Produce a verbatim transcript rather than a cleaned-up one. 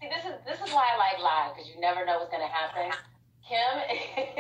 See, this is this is why I like live, because you never know what's gonna happen. Kim